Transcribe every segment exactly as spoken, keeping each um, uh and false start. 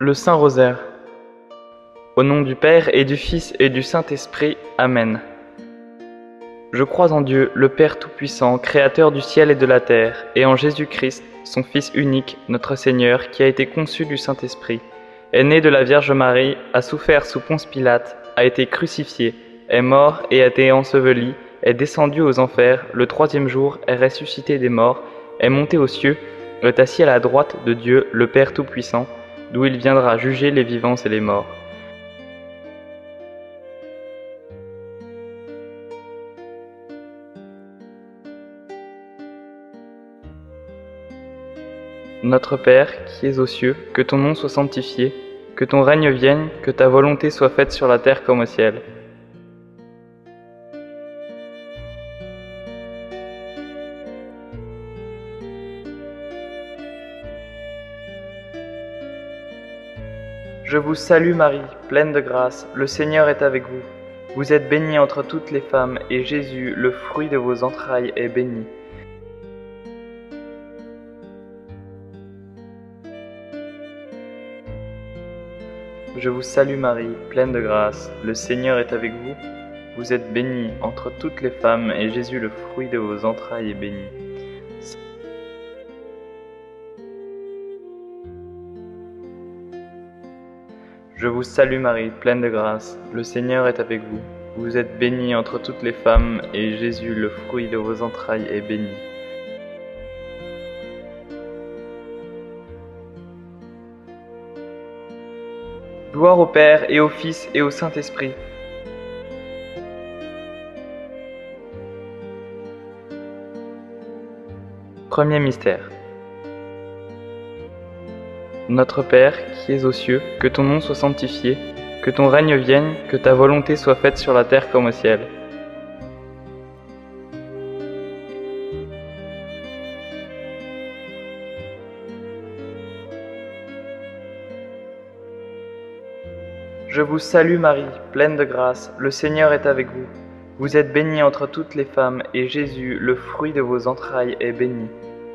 Le Saint Rosaire. Au nom du Père et du Fils et du Saint-Esprit. Amen. Je crois en Dieu, le Père Tout-Puissant, Créateur du ciel et de la terre, et en Jésus-Christ, son Fils unique, notre Seigneur, qui a été conçu du Saint-Esprit, est né de la Vierge Marie, a souffert sous Ponce Pilate, a été crucifié, est mort et a été enseveli, est descendu aux enfers, le troisième jour est ressuscité des morts, est monté aux cieux, est assis à la droite de Dieu, le Père Tout-Puissant, d'où il viendra juger les vivants et les morts. Notre Père, qui es aux cieux, que ton nom soit sanctifié, que ton règne vienne, que ta volonté soit faite sur la terre comme au ciel. Je vous salue Marie, pleine de grâce, le Seigneur est avec vous. Vous êtes bénie entre toutes les femmes, et Jésus, le fruit de vos entrailles, est béni. Je vous salue Marie, pleine de grâce, le Seigneur est avec vous. Vous êtes bénie entre toutes les femmes, et Jésus, le fruit de vos entrailles, est béni. Je vous salue Marie, pleine de grâce, le Seigneur est avec vous. Vous êtes bénie entre toutes les femmes, et Jésus, le fruit de vos entrailles, est béni. Gloire au Père, et au Fils, et au Saint-Esprit. Premier mystère. Notre Père, qui es aux cieux, que ton nom soit sanctifié, que ton règne vienne, que ta volonté soit faite sur la terre comme au ciel. Je vous salue Marie, pleine de grâce, le Seigneur est avec vous. Vous êtes bénie entre toutes les femmes, et Jésus, le fruit de vos entrailles, est béni.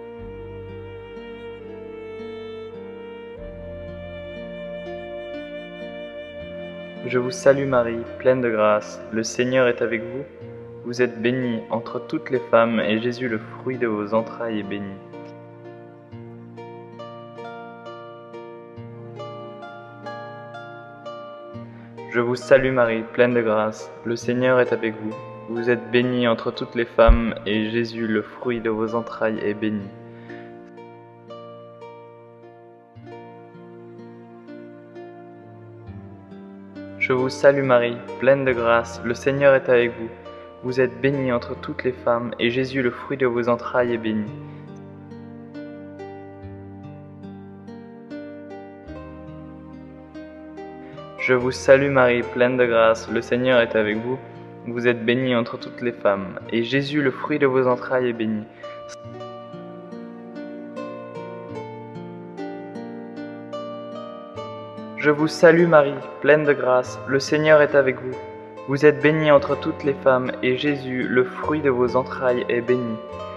Je vous salue Marie, pleine de grâce, le Seigneur est avec vous. Vous êtes bénie entre toutes les femmes, et Jésus, le fruit de vos entrailles, est béni. Je vous salue Marie, pleine de grâce, le Seigneur est avec vous. Vous êtes bénie entre toutes les femmes, et Jésus, le fruit de vos entrailles, est béni. Je vous salue Marie, pleine de grâce, le Seigneur est avec vous. Vous êtes bénie entre toutes les femmes, et Jésus, le fruit de vos entrailles, est béni. Je vous salue Marie, pleine de grâce, le Seigneur est avec vous. Vous êtes bénie entre toutes les femmes, et Jésus, le fruit de vos entrailles, est béni. Je vous salue Marie, pleine de grâce, le Seigneur est avec vous. Vous êtes bénie entre toutes les femmes, et Jésus, le fruit de vos entrailles, est béni.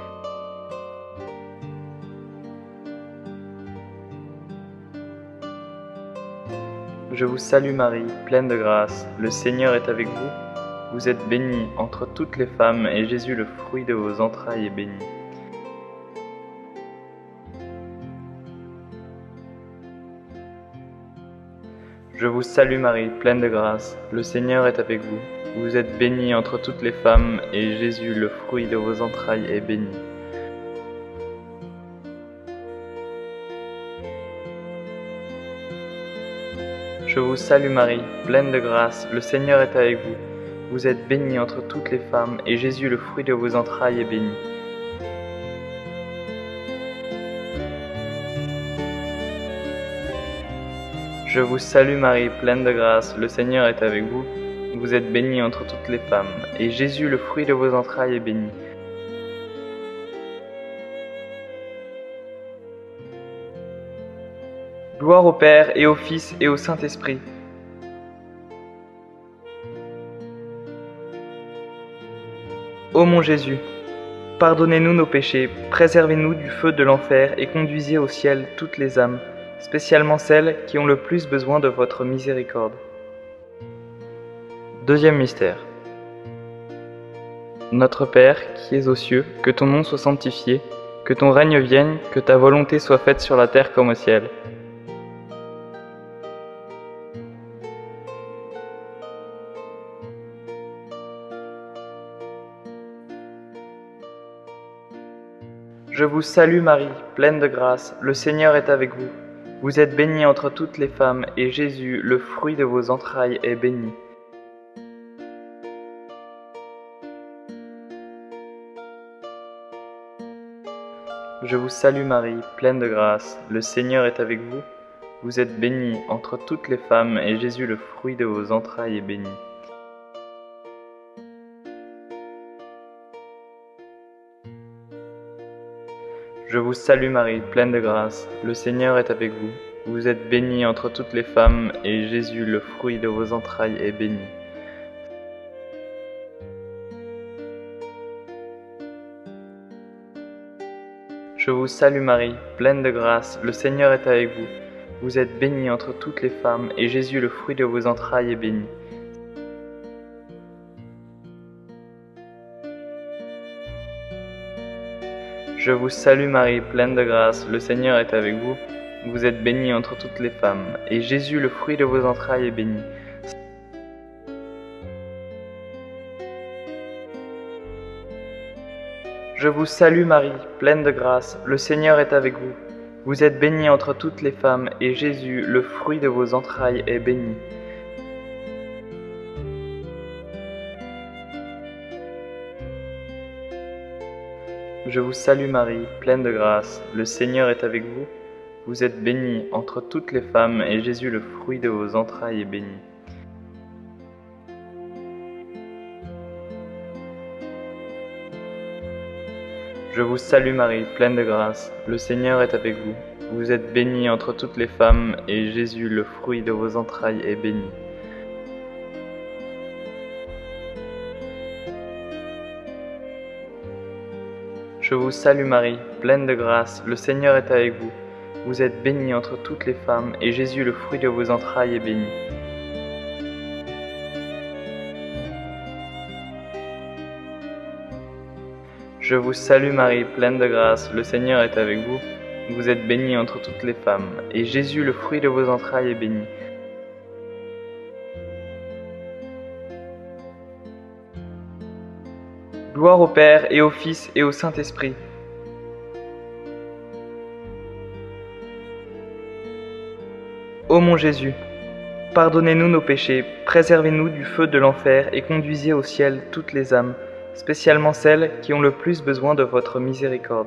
Je vous salue Marie, pleine de grâce, le Seigneur est avec vous. Vous êtes bénie entre toutes les femmes, et Jésus, le fruit de vos entrailles, est béni. Je vous salue Marie, pleine de grâce, le Seigneur est avec vous. Vous êtes bénie entre toutes les femmes, et Jésus, le fruit de vos entrailles, est béni. Je vous salue Marie, pleine de grâce, le Seigneur est avec vous. Vous êtes bénie entre toutes les femmes, et Jésus, le fruit de vos entrailles, est béni. Je vous salue Marie, pleine de grâce, le Seigneur est avec vous. Vous êtes bénie entre toutes les femmes, et Jésus, le fruit de vos entrailles, est béni. Gloire au Père, et au Fils, et au Saint-Esprit. Ô mon Jésus, pardonnez-nous nos péchés, préservez-nous du feu de l'enfer et conduisez au ciel toutes les âmes, spécialement celles qui ont le plus besoin de votre miséricorde. Deuxième mystère. Notre Père, qui es aux cieux, que ton nom soit sanctifié, que ton règne vienne, que ta volonté soit faite sur la terre comme au ciel. Je vous salue Marie, pleine de grâce, le Seigneur est avec vous. Vous êtes bénie entre toutes les femmes, et Jésus, le fruit de vos entrailles, est béni. Je vous salue Marie, pleine de grâce, le Seigneur est avec vous. Vous êtes bénie entre toutes les femmes, et Jésus, le fruit de vos entrailles, est béni. Je vous salue Marie, pleine de grâce, le Seigneur est avec vous. Vous êtes bénie entre toutes les femmes, et Jésus, le fruit de vos entrailles, est béni. Je vous salue Marie, pleine de grâce, le Seigneur est avec vous. Vous êtes bénie entre toutes les femmes, et Jésus, le fruit de vos entrailles, est béni. Je vous salue Marie, pleine de grâce, le Seigneur est avec vous. Vous êtes bénie entre toutes les femmes, et Jésus, le fruit de vos entrailles, est béni. Je vous salue Marie, pleine de grâce, le Seigneur est avec vous. Vous êtes bénie entre toutes les femmes, et Jésus, le fruit de vos entrailles, est béni. Je vous salue Marie, pleine de grâce, le Seigneur est avec vous. Vous êtes bénie entre toutes les femmes, et Jésus, le fruit de vos entrailles, est béni. Je vous salue Marie, pleine de grâce, le Seigneur est avec vous. Vous êtes bénie entre toutes les femmes, et Jésus, le fruit de vos entrailles, est béni. Je vous salue Marie, pleine de grâce, le Seigneur est avec vous. Vous êtes bénie entre toutes les femmes, et Jésus, le fruit de vos entrailles, est béni. Je vous salue Marie, pleine de grâce, le Seigneur est avec vous. Vous êtes bénie entre toutes les femmes, et Jésus, le fruit de vos entrailles, est béni. Gloire au Père, et au Fils, et au Saint-Esprit. Ô mon Jésus, pardonnez-nous nos péchés, préservez-nous du feu de l'enfer, et conduisez au ciel toutes les âmes, spécialement celles qui ont le plus besoin de votre miséricorde.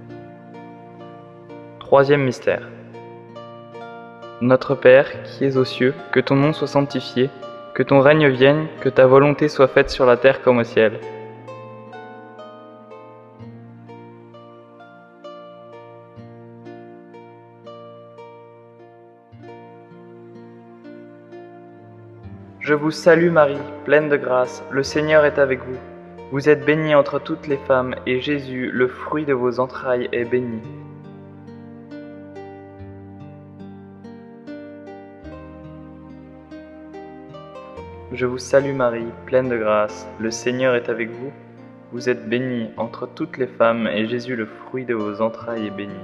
Troisième mystère. Notre Père, qui es aux cieux, que ton nom soit sanctifié, que ton règne vienne, que ta volonté soit faite sur la terre comme au ciel. Je vous salue Marie, pleine de grâce, le Seigneur est avec vous. Vous êtes bénie entre toutes les femmes, et Jésus, le fruit de vos entrailles, est béni. Je vous salue Marie, pleine de grâce, le Seigneur est avec vous. Vous êtes bénie entre toutes les femmes, et Jésus, le fruit de vos entrailles, est béni.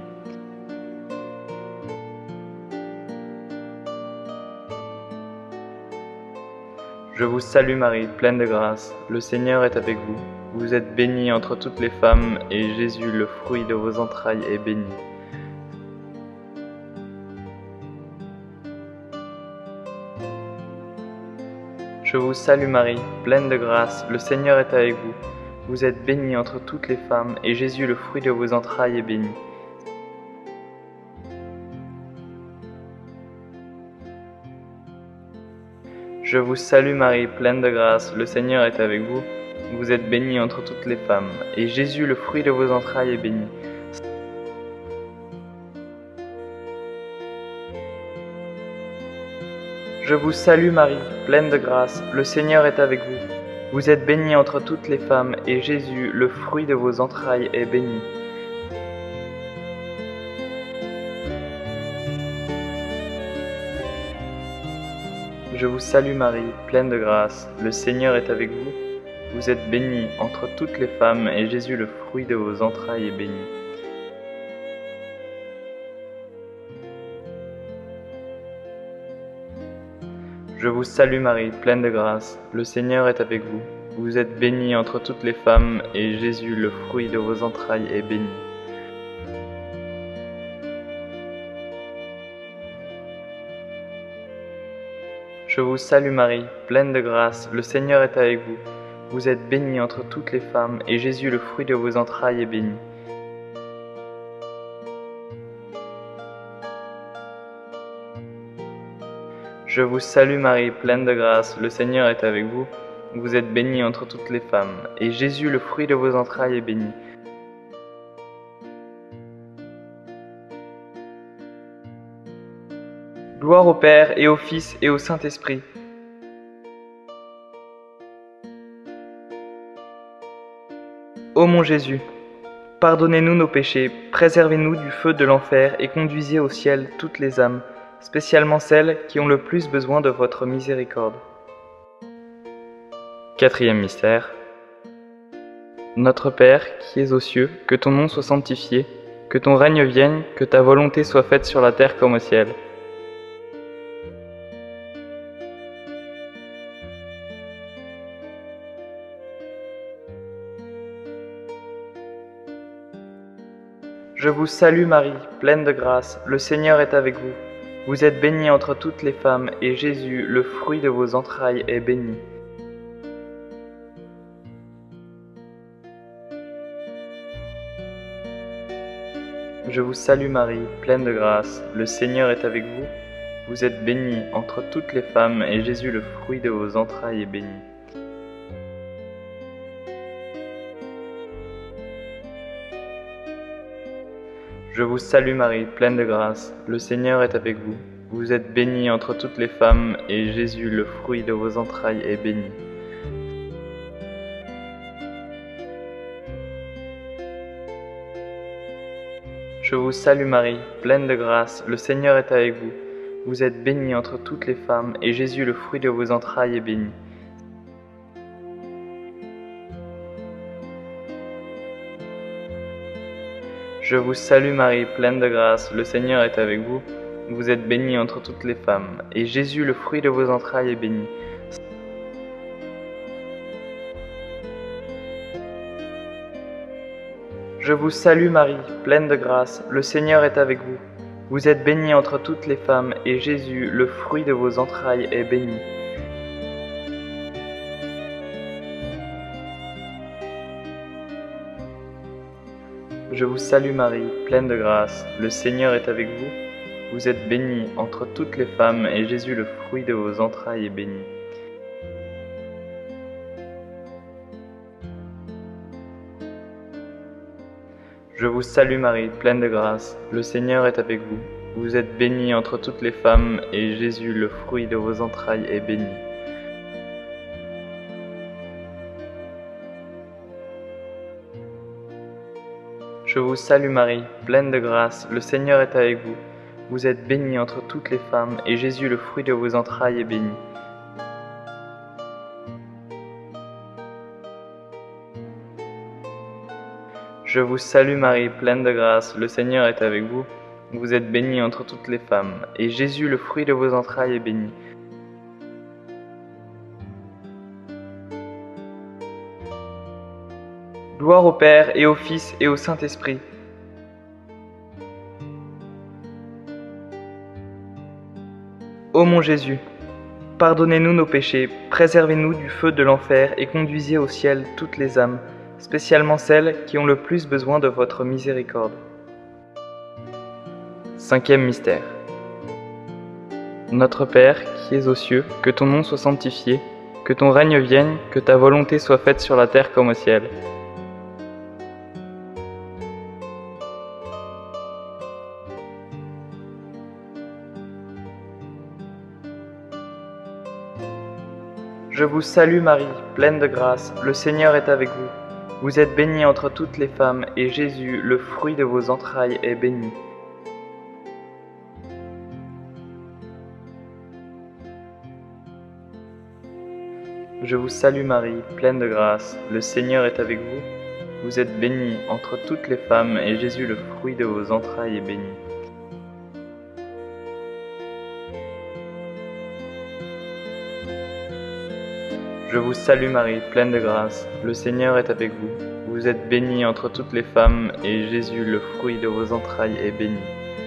Je vous salue Marie, pleine de grâce, le Seigneur est avec vous. Vous êtes bénie entre toutes les femmes, et Jésus, le fruit de vos entrailles, est béni. Je vous salue Marie, pleine de grâce, le Seigneur est avec vous. Vous êtes bénie entre toutes les femmes, et Jésus, le fruit de vos entrailles, est béni. Je vous salue Marie, pleine de grâce, le Seigneur est avec vous. Vous êtes bénie entre toutes les femmes, et Jésus, le fruit de vos entrailles, est béni. Je vous salue Marie, pleine de grâce, le Seigneur est avec vous. Vous êtes bénie entre toutes les femmes, et Jésus, le fruit de vos entrailles, est béni. Je vous salue Marie, pleine de grâce, le Seigneur est avec vous. Vous êtes bénie entre toutes les femmes, et Jésus, le fruit de vos entrailles, est béni. Je vous salue Marie, pleine de grâce, le Seigneur est avec vous. Vous êtes bénie entre toutes les femmes, et Jésus, le fruit de vos entrailles, est béni. Je vous salue Marie, pleine de grâce, le Seigneur est avec vous. Vous êtes bénie entre toutes les femmes, et Jésus, le fruit de vos entrailles, est béni. Je vous salue Marie, pleine de grâce, le Seigneur est avec vous. Vous êtes bénie entre toutes les femmes, et Jésus, le fruit de vos entrailles, est béni. Gloire au Père, et au Fils, et au Saint-Esprit. Ô mon Jésus, pardonnez-nous nos péchés, préservez-nous du feu de l'enfer, et conduisez au ciel toutes les âmes, spécialement celles qui ont le plus besoin de votre miséricorde. Quatrième mystère. Notre Père, qui es aux cieux, que ton nom soit sanctifié, que ton règne vienne, que ta volonté soit faite sur la terre comme au ciel. Je vous salue Marie, pleine de grâce, le Seigneur est avec vous. Vous êtes bénie entre toutes les femmes, et Jésus, le fruit de vos entrailles, est béni. Je vous salue Marie, pleine de grâce, le Seigneur est avec vous. Vous êtes bénie entre toutes les femmes, et Jésus, le fruit de vos entrailles, est béni. Je vous salue Marie, pleine de grâce, le Seigneur est avec vous. Vous êtes bénie entre toutes les femmes, et Jésus, le fruit de vos entrailles, est béni. Je vous salue Marie, pleine de grâce, le Seigneur est avec vous. Vous êtes bénie entre toutes les femmes, et Jésus, le fruit de vos entrailles, est béni. Je vous salue Marie, pleine de grâce, le Seigneur est avec vous. Vous êtes bénie entre toutes les femmes, et Jésus, le fruit de vos entrailles, est béni. Je vous salue Marie, pleine de grâce, le Seigneur est avec vous. Vous êtes bénie entre toutes les femmes, et Jésus, le fruit de vos entrailles, est béni. Je vous salue Marie, pleine de grâce, le Seigneur est avec vous. Vous êtes bénie entre toutes les femmes, et Jésus, le fruit de vos entrailles, est béni. Je vous salue Marie, pleine de grâce, le Seigneur est avec vous. Vous êtes bénie entre toutes les femmes, et Jésus, le fruit de vos entrailles, est béni. Je vous salue Marie, pleine de grâce, le Seigneur est avec vous. Vous êtes bénie entre toutes les femmes, et Jésus, le fruit de vos entrailles, est béni. Je vous salue Marie, pleine de grâce, le Seigneur est avec vous. Vous êtes bénie entre toutes les femmes, et Jésus, le fruit de vos entrailles, est béni. Gloire au Père, et au Fils, et au Saint-Esprit. Ô mon Jésus, pardonnez-nous nos péchés, préservez-nous du feu de l'enfer, et conduisez au ciel toutes les âmes, spécialement celles qui ont le plus besoin de votre miséricorde. Cinquième mystère. Notre Père, qui es aux cieux, que ton nom soit sanctifié, que ton règne vienne, que ta volonté soit faite sur la terre comme au ciel. Je vous salue Marie, pleine de grâce, le Seigneur est avec vous. Vous êtes bénie entre toutes les femmes, et Jésus, le fruit de vos entrailles, est béni. Je vous salue Marie, pleine de grâce, le Seigneur est avec vous. Vous êtes bénie entre toutes les femmes, et Jésus, le fruit de vos entrailles, est béni. Je vous salue Marie, pleine de grâce, le Seigneur est avec vous. Vous êtes bénie entre toutes les femmes, et Jésus, le fruit de vos entrailles, est béni.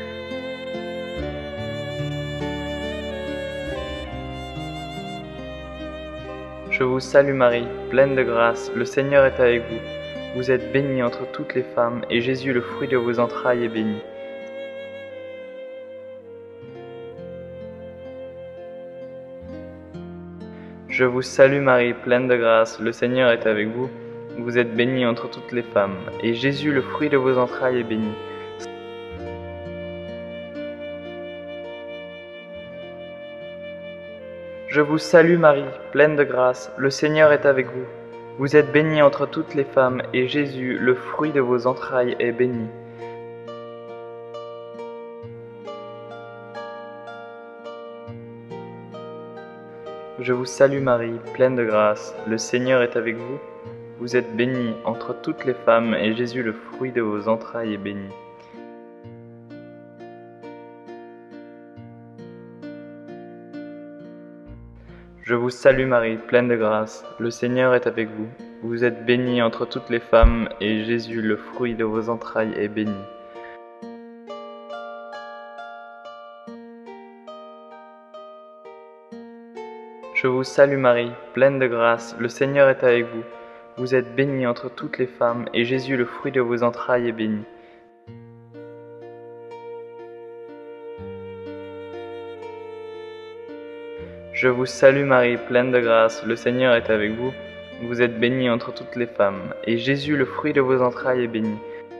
Je vous salue Marie, pleine de grâce, le Seigneur est avec vous. Vous êtes bénie entre toutes les femmes, et Jésus, le fruit de vos entrailles, est béni. Je vous salue Marie, pleine de grâce, le Seigneur est avec vous. Vous êtes bénie entre toutes les femmes, et Jésus, le fruit de vos entrailles, est béni. Je vous salue Marie, pleine de grâce, le Seigneur est avec vous. Vous êtes bénie entre toutes les femmes, et Jésus, le fruit de vos entrailles, est béni. Je vous salue Marie, pleine de grâce, le Seigneur est avec vous. Vous êtes bénie entre toutes les femmes, et Jésus, le fruit de vos entrailles, est béni. Je vous salue Marie, pleine de grâce, le Seigneur est avec vous. Vous êtes bénie entre toutes les femmes, et Jésus, le fruit de vos entrailles, est béni. Je vous salue Marie, pleine de grâce, le Seigneur est avec vous. Vous êtes bénie entre toutes les femmes, et Jésus, le fruit de vos entrailles, est béni. Je vous salue Marie, pleine de grâce, le Seigneur est avec vous. Vous êtes bénie entre toutes les femmes, et Jésus, le fruit de vos entrailles, est béni.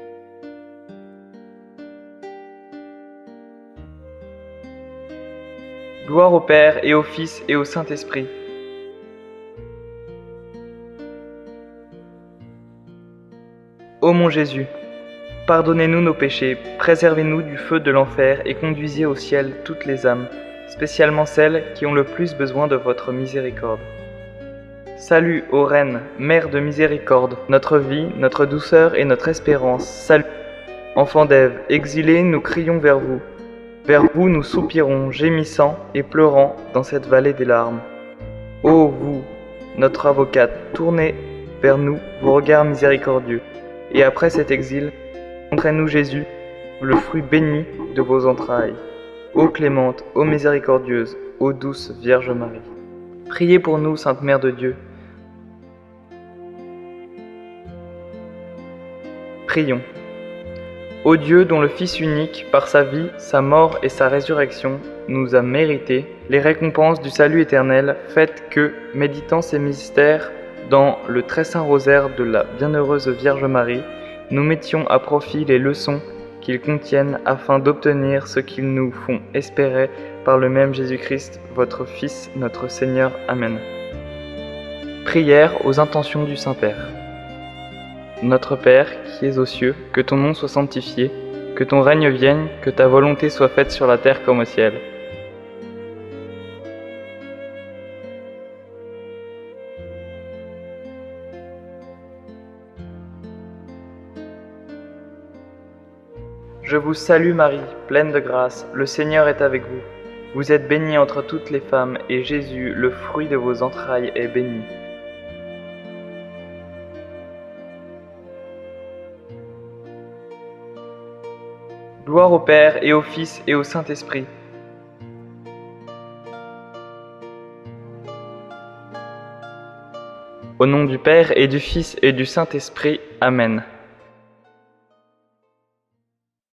Gloire au Père, et au Fils, et au Saint-Esprit. Ô mon Jésus, pardonnez-nous nos péchés, préservez-nous du feu de l'enfer, et conduisez au ciel toutes les âmes, spécialement celles qui ont le plus besoin de votre miséricorde. Salut, ô Reine, Mère de miséricorde, notre vie, notre douceur et notre espérance. Salut, enfants d'Ève, exilés, nous crions vers vous. Vers vous nous soupirons, gémissant et pleurant dans cette vallée des larmes. Ô vous, notre avocate, tournez vers nous vos regards miséricordieux, et après cet exil, montrez-nous Jésus, le fruit béni de vos entrailles. Ô clémente, ô miséricordieuse, ô douce Vierge Marie. Priez pour nous, Sainte Mère de Dieu. Prions. Ô Dieu dont le Fils unique, par sa vie, sa mort et sa résurrection, nous a mérité les récompenses du salut éternel, faites que, méditant ces mystères dans le très saint rosaire de la bienheureuse Vierge Marie, nous mettions à profit les leçons qu'ils contiennent afin d'obtenir ce qu'ils nous font espérer par le même Jésus-Christ, votre Fils, notre Seigneur. Amen. Prière aux intentions du Saint-Père. Notre Père, qui es aux cieux, que ton nom soit sanctifié, que ton règne vienne, que ta volonté soit faite sur la terre comme au ciel. Je vous salue Marie, pleine de grâce, le Seigneur est avec vous. Vous êtes bénie entre toutes les femmes, et Jésus, le fruit de vos entrailles, est béni. Gloire au Père, et au Fils, et au Saint-Esprit. Au nom du Père, et du Fils, et du Saint-Esprit. Amen.